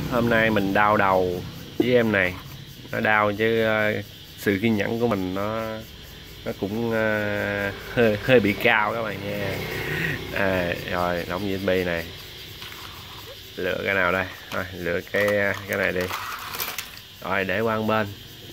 Hôm nay mình đau đầu với em này, nó đau chứ sự kiên nhẫn của mình nó cũng hơi bị cao các bạn nha. Rồi đóng USB này, lựa cái nào đây? Rồi lựa cái này đi. Rồi để qua một bên,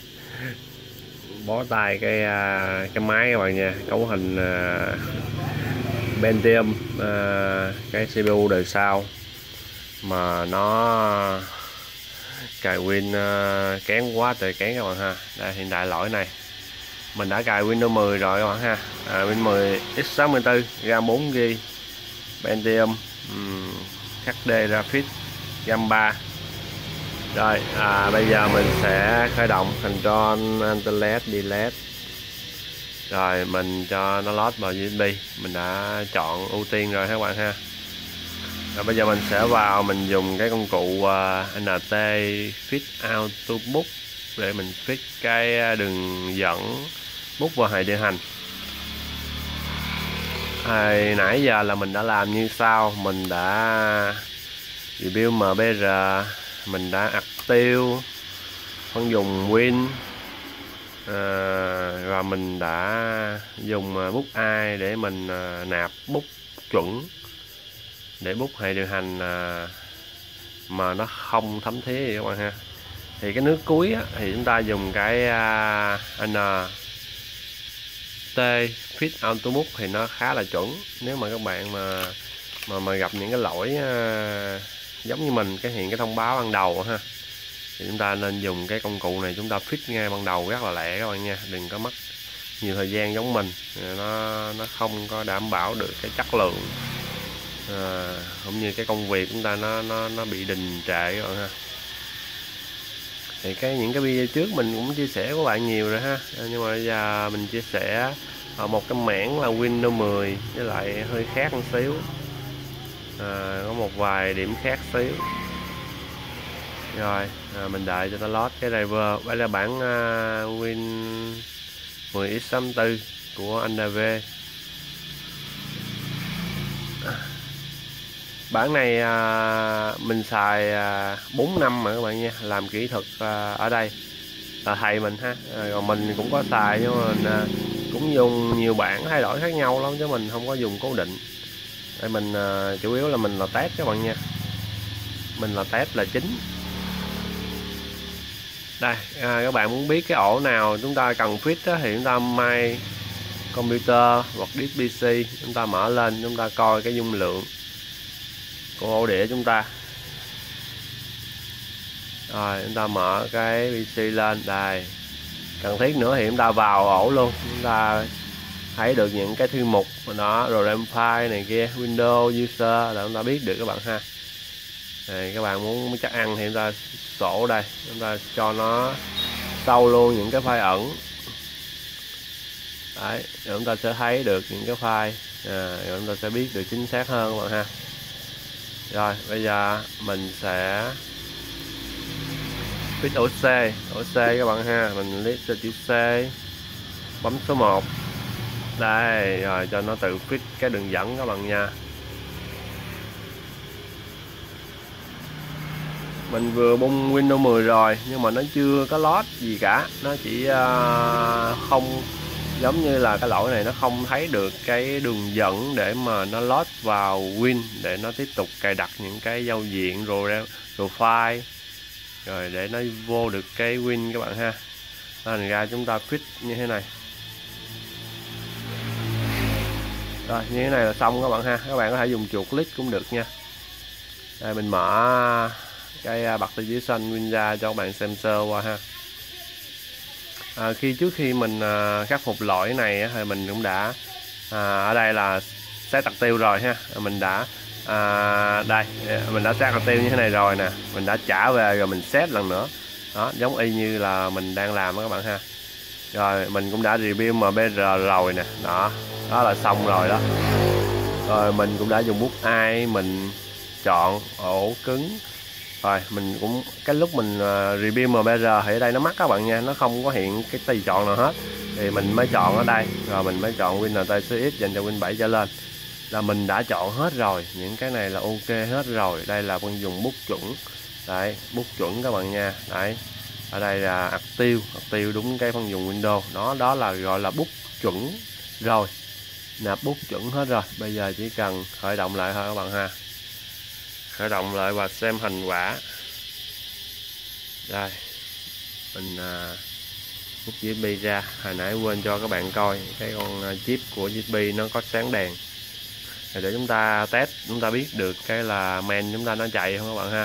bó tay cái máy các bạn nha, cấu hình Pentium, cái CPU đời sau mà nó cài Win kén quá trời kén các bạn ha. Đây, hiện tại lỗi này mình đã cài Windows 10 rồi các bạn ha. Win 10 x64 RAM 4GB Pentium, HD Graphics RAM 3. Rồi bây giờ mình sẽ khởi động Control Alt Delete. Rồi mình cho nó load vào USB, mình đã chọn ưu tiên rồi các bạn ha. Rồi bây giờ mình sẽ vào, mình dùng cái công cụ NT Fit Auto Book để mình fit cái đường dẫn bút vào hệ điều hành. Nãy giờ là mình đã làm như sau, mình đã review MBR, mình đã ặt tiêu, phân dùng Win, và mình đã dùng bút ai để mình nạp bút chuẩn để bút hệ điều hành mà nó không thấm thía gì các bạn ha. Thì cái nước cuối á, thì chúng ta dùng cái NT Fit Auto Book thì nó khá là chuẩn. Nếu mà các bạn mà gặp những cái lỗi giống như mình, hiện cái thông báo ban đầu ha, thì chúng ta nên dùng cái công cụ này, chúng ta fit ngay ban đầu rất là lẹ các bạn nha, đừng có mất nhiều thời gian giống mình, nó không có đảm bảo được cái chất lượng, cũng như cái công việc chúng ta nó bị đình trệ các bạn ha. Thì những cái video trước mình cũng chia sẻ với bạn nhiều rồi ha, nhưng mà bây giờ mình chia sẻ ở một cái mảng là Windows 10 với lại hơi khác một xíu, có một vài điểm khác xíu. Rồi mình đợi cho nó load cái driver. Đây là bản Win 10 x64 của AV. Bản này mình xài 4 năm mà các bạn nha, làm kỹ thuật ở đây là thầy mình ha. Còn mình cũng có xài, nhưng mà mình cũng dùng nhiều bản thay đổi khác nhau lắm, chứ mình không có dùng cố định. Đây mình chủ yếu là mình là test các bạn nha, mình là test là chính. Đây các bạn muốn biết cái ổ nào chúng ta cần fit á, thì chúng ta may computer hoặc disk PC, chúng ta mở lên, chúng ta coi cái dung lượng của ổ đĩa chúng ta. Rồi chúng ta mở cái PC lên, đây cần thiết nữa thì chúng ta vào ổ luôn, chúng ta thấy được những cái thư mục đó, rồi RAM file này kia, Windows user là chúng ta biết được các bạn ha. Này, các bạn muốn chắc ăn thì chúng ta sổ đây, chúng ta cho nó sâu luôn những cái file ẩn đấy, rồi chúng ta sẽ thấy được những cái file, rồi chúng ta sẽ biết được chính xác hơn các bạn ha. Rồi bây giờ mình sẽ fit ổ C các bạn ha, mình click cho chữ C, bấm số 1 đây, rồi cho nó tự fit cái đường dẫn các bạn nha. Mình vừa bung Windows 10 rồi, nhưng mà nó chưa có load gì cả, nó chỉ không giống như là cái lỗi này, nó không thấy được cái đường dẫn để mà nó load vào Win để nó tiếp tục cài đặt những cái giao diện rồi file, rồi để nó vô được cái Win các bạn ha. Thành ra chúng ta fit như thế này. Rồi như thế này là xong các bạn ha. Các bạn có thể dùng chuột click cũng được nha. Đây mình mở cái bật từ dưới xanh Win ra cho các bạn xem sơ qua ha. Trước khi mình khắc phục lỗi này thì mình cũng đã ở đây là set đặt tiêu rồi ha. Mình đã đây mình đã set đặt tiêu như thế này rồi nè, mình đã trả về rồi mình set lần nữa đó, giống y như là mình đang làm đó các bạn ha. Rồi mình cũng đã review MBR rồi nè, đó là xong rồi đó. Rồi mình cũng đã dùng bút ai, mình chọn ổ cứng. Rồi mình cũng cái lúc mình review MBR thì ở đây nó mắc các bạn nha, nó không có hiện cái tùy chọn nào hết, thì mình mới chọn ở đây, rồi mình mới chọn Win NT dành cho Win 7 trở lên. là mình đã chọn hết rồi, những cái này là ok hết rồi. Đây là con dùng bút chuẩn Đấy, bút chuẩn các bạn nha. Đấy, ở đây là ạc tiêu đúng cái phân dùng Windows đó là gọi là bút chuẩn rồi, nạp bút chuẩn hết rồi. Bây giờ chỉ cần khởi động lại thôi các bạn ha, khởi động lại và xem thành quả. Đây, mình rút USB ra. Hồi nãy quên cho các bạn coi cái con chip của USB nó có sáng đèn để chúng ta test, chúng ta biết được cái là main chúng ta nó chạy không các bạn ha.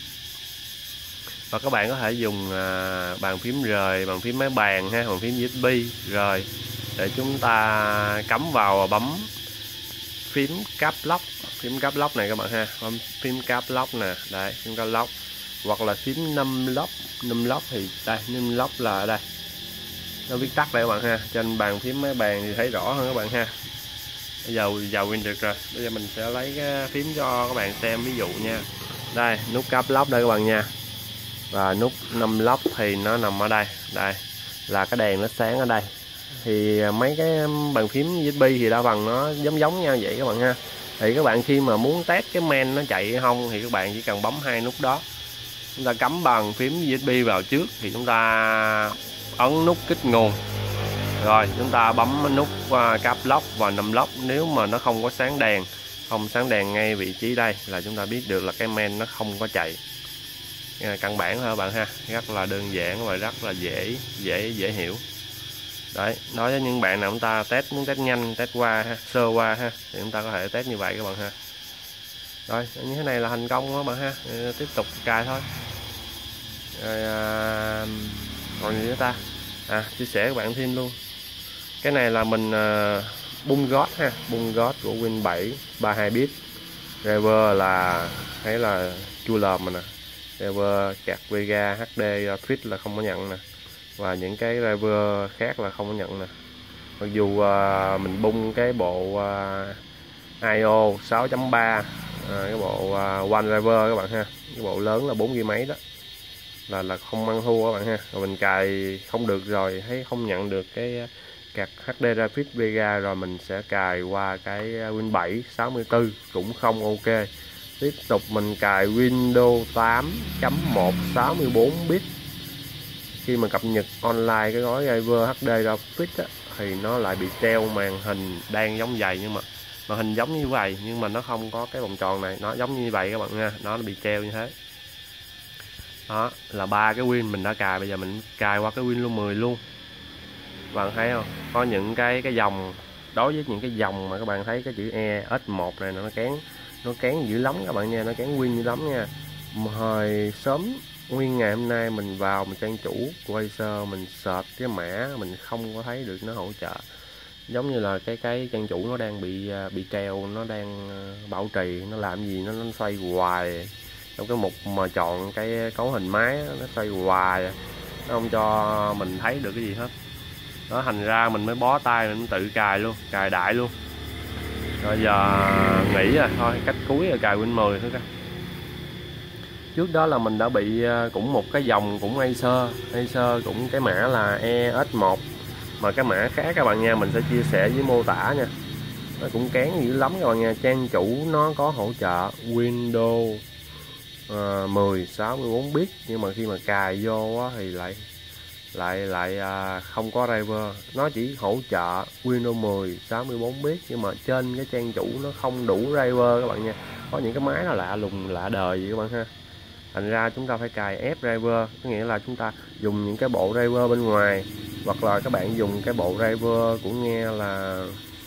Và các bạn có thể dùng bàn phím rời, bàn phím máy bàn ha, bàn phím USB rồi để chúng ta cắm vào và bấm phím caps lock này các bạn ha, bấm phím caps lock nè, đấy, phím caps lock, hoặc là phím num lock thì đây, num lock là ở đây, nó viết tắt đây các bạn ha. Trên bàn phím máy bàn thì thấy rõ hơn các bạn ha. Bây giờ vào Win được rồi, bây giờ mình sẽ lấy cái phím cho các bạn xem ví dụ nha. Đây, nút caps lock đây các bạn nha, và nút num lock thì nó nằm ở đây. Đây là cái đèn nó sáng ở đây. Thì mấy cái bàn phím USB thì đa phần nó giống nhau vậy các bạn ha. Thì các bạn khi mà muốn test cái main nó chạy hay không thì các bạn chỉ cần bấm hai nút đó. Chúng ta cắm bàn phím USB vào trước thì chúng ta ấn nút kích nguồn, rồi chúng ta bấm nút caps lock và num lock. Nếu mà nó không có sáng đèn, ngay vị trí đây là chúng ta biết được là cái main nó không có chạy. Căn bản thôi các bạn ha, rất là đơn giản và rất là dễ hiểu. Đấy, đối với những bạn nào chúng ta muốn test nhanh, test qua ha, sơ qua ha, thì chúng ta có thể test như vậy các bạn ha. Rồi, như thế này là thành công các bạn ha. Tiếp tục cài thôi. Rồi còn gì nữa ta? Chia sẻ các bạn thêm luôn. Cái này là mình bung gót ha, bung gót của Win 7 32 bit. Driver là thấy là chua lờm mà nè. Driver card Vega HD Fit là không có nhận nè, và những cái driver khác là không có nhận nè. Mặc dù mình bung cái bộ IO 6.3, cái bộ One Driver các bạn ha, cái bộ lớn là 4 GB mấy đó, là không ăn thua các bạn ha. Rồi mình cài không được rồi, thấy không nhận được cái card HD Fit Vega, rồi mình sẽ cài qua cái Win 7 64 cũng không ok. Tiếp tục mình cài Windows 8.1 64 bit. Khi mà cập nhật online cái gói driver HD Graphics á, thì nó lại bị treo màn hình đang giống vậy, nhưng mà màn hình giống như vậy nhưng mà nó không có cái vòng tròn này, nó giống như vậy các bạn nha, nó bị treo như thế. Đó là ba cái Win mình đã cài. Bây giờ mình cài qua cái Windows 10 luôn. Bạn thấy không, có những cái dòng, đối với những cái dòng mà các bạn thấy cái chữ ES1 này nó kén dữ lắm các bạn nha, nó kén Win dữ lắm nha. Hồi sớm nguyên ngày hôm nay mình vào mình trang chủ của Acer, mình search cái mã mình không có thấy được nó hỗ trợ, giống như là cái trang chủ nó đang bị treo, nó đang bảo trì, nó làm gì nó xoay hoài trong cái mục mà chọn cái cấu hình máy, nó xoay hoài, nó không cho mình thấy được cái gì hết. Đó, thành ra mình mới bó tay, mình tự cài luôn, cài đại luôn. Rồi giờ nghỉ rồi, thôi cách cuối là cài Win 10 thôi. Trước đó là mình đã bị cũng một cái dòng cũng Acer cũng cái mã là ES1, mà cái mã khác các bạn nha, mình sẽ chia sẻ với mô tả nha. Nó cũng kén dữ lắm các bạn nha. Trang chủ nó có hỗ trợ Windows 10 64 bit, nhưng mà khi mà cài vô á, thì lại không có driver. Nó chỉ hỗ trợ Windows 10 64 bit, nhưng mà trên cái trang chủ nó không đủ driver các bạn nha. Có những cái máy nó lạ lùng lạ đời vậy các bạn ha. Thành ra chúng ta phải cài ép driver, có nghĩa là chúng ta dùng những cái bộ driver bên ngoài, hoặc là các bạn dùng cái bộ driver của nghe là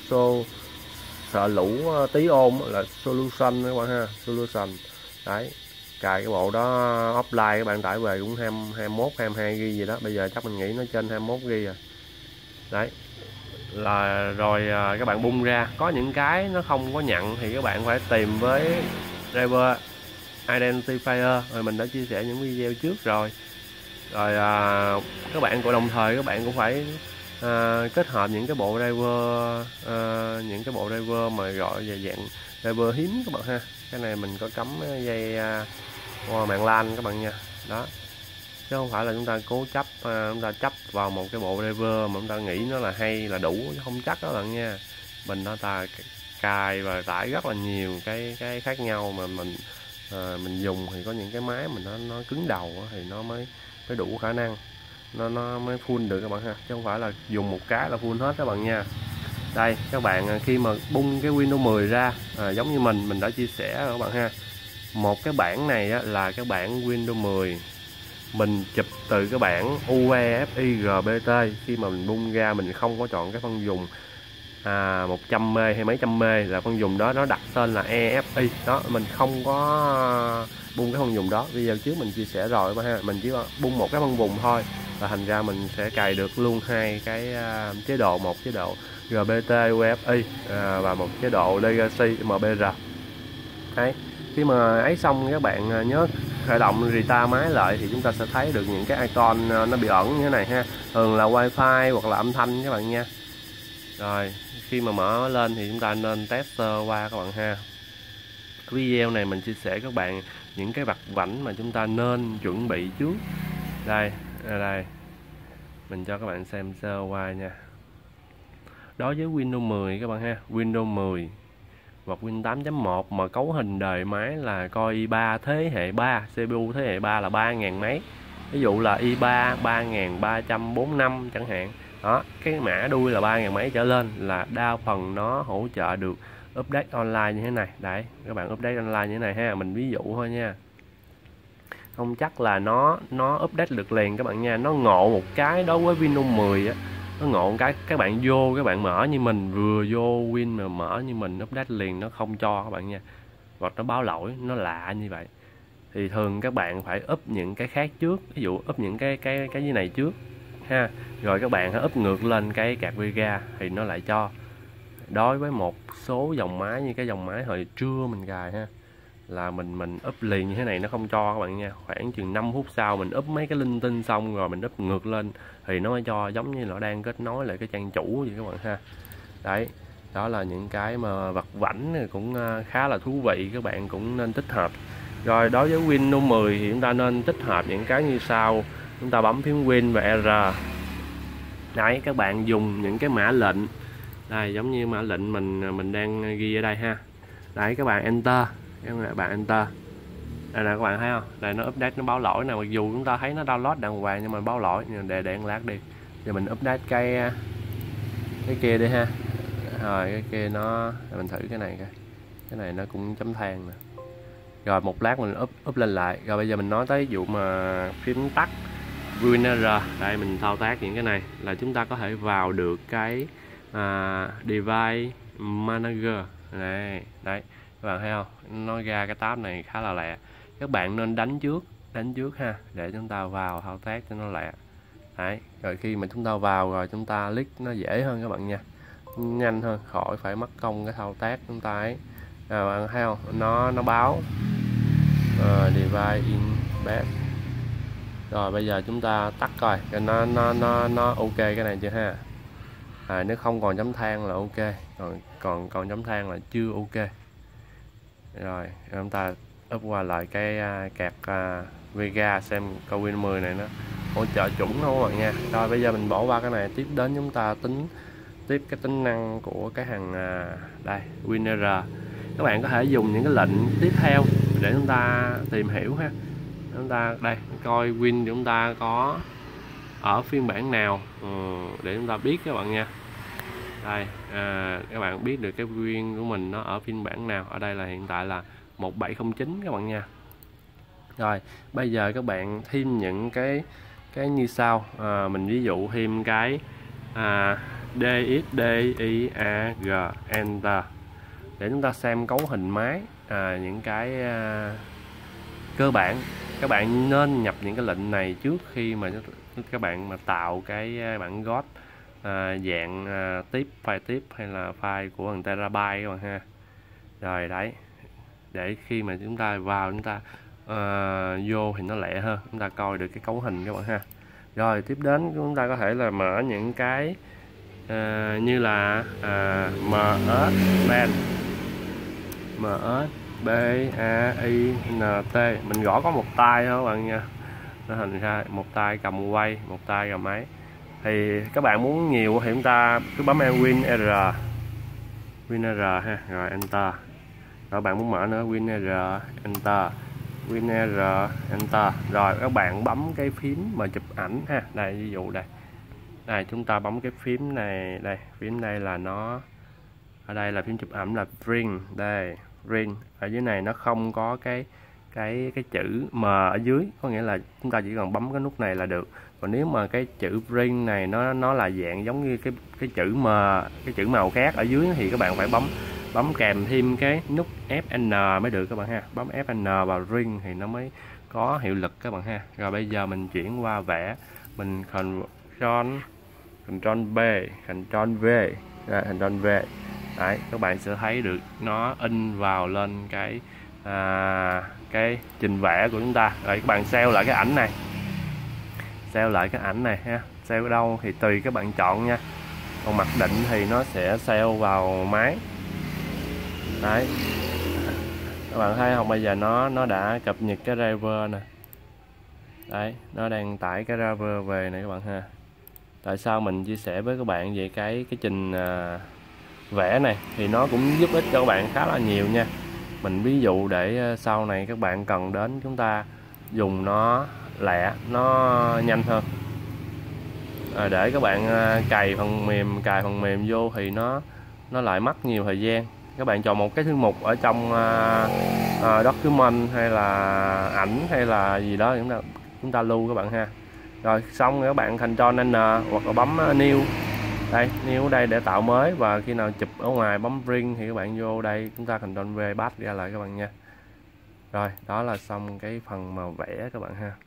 sợ lũ tí ôm là Solution các bạn ha, Solution. Đấy, cài cái bộ đó offline các bạn tải về cũng 21 22 GB gì đó, bây giờ chắc mình nghĩ nó trên 21 GB rồi. Đấy là rồi các bạn bung ra, có những cái nó không có nhận thì các bạn phải tìm với driver identifier, rồi mình đã chia sẻ những video trước rồi. Các bạn cũng đồng thời các bạn cũng phải kết hợp những cái bộ driver mà gọi về dạng driver hiếm các bạn ha. Cái này mình có cắm dây qua mạng LAN các bạn nha. Đó, chứ không phải là chúng ta cố chấp chúng ta chấp vào một cái bộ driver mà chúng ta nghĩ nó là hay là đủ, chứ không chắc đó bạn nha. Mình ta cài và tải rất là nhiều cái khác nhau mà mình mình dùng thì có những cái máy mình nó cứng đầu thì nó mới đủ khả năng, nó mới full được các bạn ha, chứ không phải là dùng một cái là full hết các bạn nha. Đây các bạn, khi mà bung cái Windows 10 ra, giống như mình đã chia sẻ rồi các bạn ha, một cái bản này á, là cái bản Windows 10 mình chụp từ cái bản UEFI GBT. Khi mà mình bung ra mình không có chọn cái phân dùng 100 m hay mấy trăm m, là phân dùng đó nó đặt tên là EFI đó, mình không có bung cái phân dùng đó. Video trước mình chia sẻ rồi ha, mình chỉ bung một cái phân vùng thôi, và thành ra mình sẽ cài được luôn hai cái chế độ, một chế độ GBT UEFI và một chế độ Legacy MBR. Đấy, khi mà ấy xong các bạn nhớ khởi động restart máy lại thì chúng ta sẽ thấy được những cái icon nó bị ẩn như thế này ha, thường là wifi hoặc là âm thanh các bạn nha. Rồi khi mà mở lên thì chúng ta nên test sơ qua các bạn ha. Video này mình chia sẻ các bạn những cái vặt vãnh mà chúng ta nên chuẩn bị trước. Đây mình cho các bạn xem sơ qua nha. Đối với Windows 10 các bạn ha, Windows 10 hoặc Win 8.1 mà cấu hình đời máy là Core i3 thế hệ 3, CPU thế hệ 3 là 3000 mấy. Ví dụ là i3 3345 chẳng hạn. Đó, cái mã đuôi là 3000 mấy trở lên là đa phần nó hỗ trợ được update online như thế này. Đấy, các bạn update online như thế này ha, mình ví dụ thôi nha. Không chắc là nó update được liền các bạn nha. Nó ngộ một cái đối với Windows 10 á, nó ngộ một cái các bạn vô, các bạn mở như mình vừa vô Win mà mở như mình update liền nó không cho các bạn nha, hoặc nó báo lỗi, nó lạ như vậy. Thì thường các bạn phải up những cái khác trước, ví dụ up những cái dưới này trước ha, rồi các bạn hãy up ngược lên cái card Vega thì nó lại cho. Đối với một số dòng máy như cái dòng máy hồi trưa mình cài ha, là mình up liền như thế này nó không cho các bạn nha. Khoảng chừng 5 phút sau mình up mấy cái linh tinh xong rồi mình up ngược lên thì nó mới cho, giống như nó đang kết nối lại cái trang chủ vậy các bạn ha. Đấy, đó là những cái mà vặt vãnh cũng khá là thú vị, các bạn cũng nên tích hợp. Rồi đối với Windows 10 thì chúng ta nên tích hợp những cái như sau. Chúng ta bấm phím Win và R. Đấy, các bạn dùng những cái mã lệnh đây, giống như mã lệnh mình đang ghi ở đây ha. Đấy, các bạn enter, các bạn enter. Đây nè các bạn thấy không? Đây nó update, nó báo lỗi nè, mặc dù chúng ta thấy nó download đàng hoàng nhưng mà báo lỗi. Để một lát đi. Giờ mình update cái kia đi ha. Rồi cái kia nó, mình thử cái này coi. Cái này nó cũng chấm than nè. Rồi một lát mình up lên lại. Rồi bây giờ mình nói tới vụ mà phím tắt WinR. Đây mình thao tác những cái này là chúng ta có thể vào được cái Device Manager này. Đấy, các bạn thấy không? Nó ra cái tab này khá là lẹ. Các bạn nên đánh trước ha, để chúng ta vào thao tác cho nó lẹ. Đấy, rồi khi mà chúng ta vào rồi chúng ta click nó dễ hơn các bạn nha, nhanh hơn, khỏi phải mất công cái thao tác chúng ta ấy. Bạn thấy không? Nó báo device in bed. Rồi bây giờ chúng ta tắt coi cho nó ok cái này chưa ha. Nếu không còn chấm than là ok, còn chấm than là chưa ok. Rồi chúng ta up qua lại cái card Vega xem coi Win 10 này nó hỗ trợ chuẩn không các bạn nha. Rồi bây giờ mình bỏ qua cái này, tiếp đến chúng ta tính tiếp cái tính năng của cái hàng đây WinR. Các bạn có thể dùng những cái lệnh tiếp theo để chúng ta tìm hiểu ha. Chúng ta đây coi Win chúng ta có ở phiên bản nào để chúng ta biết các bạn nha. Đây các bạn biết được cái Win của mình nó ở phiên bản nào. Ở đây là hiện tại là 1709 các bạn nha. Rồi bây giờ các bạn thêm những cái như sau. Mình ví dụ thêm cái DXDIAG Enter để chúng ta xem cấu hình máy, những cái cơ bản. Các bạn nên nhập những cái lệnh này trước khi mà các bạn mà tạo cái bản GOT dạng file tiếp hay là file của 1 terabyte các bạn ha. Rồi đấy, để khi mà chúng ta vào chúng ta vô thì nó lẹ hơn, chúng ta coi được cái cấu hình các bạn ha. Rồi tiếp đến chúng ta có thể là mở những cái như là MS Band, MS BAINT, mình gõ có một tay thôi các bạn nha, nó thành ra một tay cầm quay, một tay cầm máy. Thì các bạn muốn nhiều thì chúng ta cứ bấm Win R ha, rồi enter. Rồi bạn muốn mở nữa, WinR Enter, WinR Enter. Rồi các bạn bấm cái phím mà chụp ảnh ha. Đây ví dụ đây. Đây chúng ta bấm cái phím này, đây, phím đây là nó, ở đây là phím chụp ảnh là Ring, đây, Ring. Ở dưới này nó không có cái chữ M ở dưới, có nghĩa là chúng ta chỉ cần bấm cái nút này là được. Còn nếu mà cái chữ Ring này nó là dạng giống như cái chữ M, cái chữ màu khác ở dưới thì các bạn phải bấm kèm thêm cái nút FN mới được các bạn ha. Bấm FN vào Ring thì nó mới có hiệu lực các bạn ha. Rồi bây giờ mình chuyển qua vẽ, mình Ctrl B, Ctrl V, Ctrl V. Đấy, các bạn sẽ thấy được nó in vào lên cái trình vẽ của chúng ta. Rồi các bạn save lại cái ảnh này, save lại cái ảnh này ha. Save ở đâu thì tùy các bạn chọn nha. Còn mặc định thì nó sẽ save vào máy. Đấy, các bạn thấy không, bây giờ nó đã cập nhật cái driver nè. Đấy, nó đang tải cái driver về này các bạn ha. Tại sao mình chia sẻ với các bạn về cái trình vẽ này thì nó cũng giúp ích cho các bạn khá là nhiều nha. Mình ví dụ để sau này các bạn cần đến chúng ta dùng nó lẹ, nó nhanh hơn. Để các bạn cài phần mềm vô thì nó lại mất nhiều thời gian. Các bạn chọn một cái thư mục ở trong document hay là ảnh hay là gì đó chúng ta lưu các bạn ha. Rồi xong rồi các bạn Ctrl N hoặc là bấm New. Đây, New ở đây để tạo mới, và khi nào chụp ở ngoài bấm Ring thì các bạn vô đây chúng ta Ctrl V bắt ra lại các bạn nha. Rồi, đó là xong cái phần mà vẽ các bạn ha.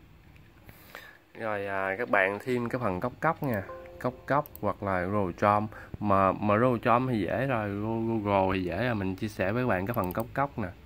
Rồi các bạn thêm cái phần cốc nha. Cốc hoặc là Rotrom, mà Rotrom thì dễ rồi, Google thì dễ rồi. Mình chia sẻ với các bạn cái phần cốc nè.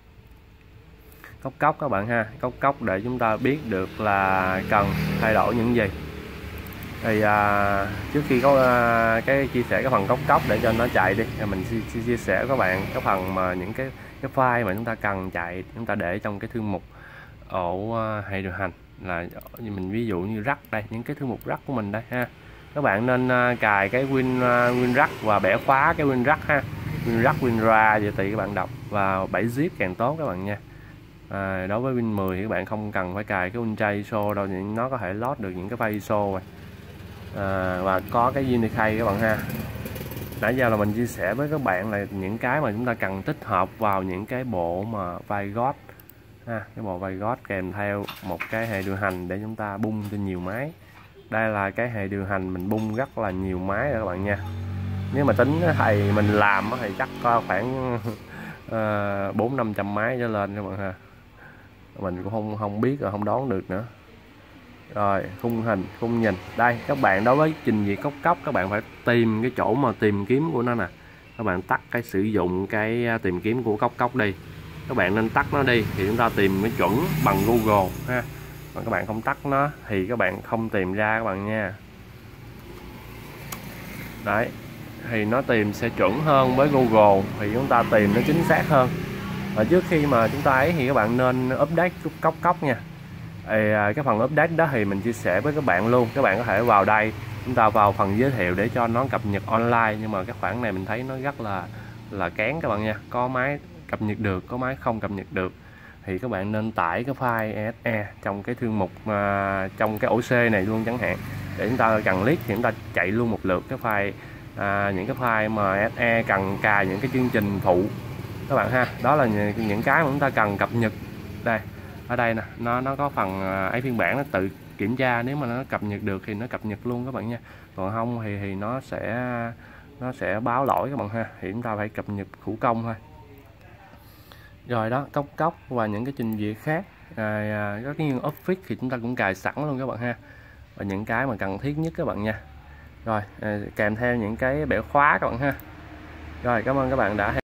Cốc các bạn ha, cốc để chúng ta biết được là cần thay đổi những gì. Thì trước khi có cái chia sẻ cái phần cốc để cho nó chạy đi, mình chia sẻ với các bạn cái phần mà những cái file mà chúng ta cần chạy, chúng ta để trong cái thư mục ổ hệ điều hành. Là mình ví dụ như Rắc đây, những cái thư mục Rắc của mình đây ha. Các bạn nên cài cái WinRAR và bẻ khóa cái WinRAR ha. WinRAR, WinRAR vậy tùy các bạn đọc, và 7 zip càng tốt các bạn nha. Đối với Win 10 thì các bạn không cần phải cài cái Winray ISO đâu, nó có thể load được những cái file ISO rồi. Và có cái Unicode các bạn ha. Nãy giờ là mình chia sẻ với các bạn là những cái mà chúng ta cần tích hợp vào những cái bộ mà file God ha, cái bộ file God kèm theo một cái hệ điều hành để chúng ta bung trên nhiều máy. Đây là cái hệ điều hành mình bung rất là nhiều máy rồi các bạn nha. Nếu mà tính thầy mình làm thì chắc có khoảng 400-500 máy trở lên các bạn ha. Mình cũng không biết rồi, không đoán được nữa. Rồi khung hình, khung nhìn. Đây các bạn, đối với trình duyệt cốc các bạn phải tìm cái chỗ mà tìm kiếm của nó nè. Các bạn tắt cái sử dụng cái tìm kiếm của cốc đi. Các bạn nên tắt nó đi thì chúng ta tìm cái chuẩn bằng Google ha. Mà các bạn không tắt nó thì các bạn không tìm ra các bạn nha. Đấy, thì nó tìm sẽ chuẩn hơn với Google, thì chúng ta tìm nó chính xác hơn. Và trước khi mà chúng ta ấy thì các bạn nên update cốc nha. Cái phần update đó thì mình chia sẻ với các bạn luôn. Các bạn có thể vào đây, chúng ta vào phần giới thiệu để cho nó cập nhật online. Nhưng mà cái khoản này mình thấy nó rất là kén các bạn nha. Có máy cập nhật được, có máy không cập nhật được. Thì các bạn nên tải cái file EXE trong cái thư mục trong cái ổ C này luôn chẳng hạn, để chúng ta cần click thì chúng ta chạy luôn một lượt cái file những cái file mà EXE cần cài những cái chương trình phụ các bạn ha. Đó là những cái mà chúng ta cần cập nhật. Đây, ở đây nè, nó có phần ấy phiên bản nó tự kiểm tra, nếu mà nó cập nhật được thì nó cập nhật luôn các bạn nha. Còn không thì nó sẽ báo lỗi các bạn ha, thì chúng ta phải cập nhật thủ công thôi. Rồi đó, cốc và những cái trình duyệt khác. Có cái như Office thì chúng ta cũng cài sẵn luôn các bạn ha, và những cái mà cần thiết nhất các bạn nha. Rồi kèm theo những cái bẻ khóa các bạn ha. Rồi cảm ơn các bạn đã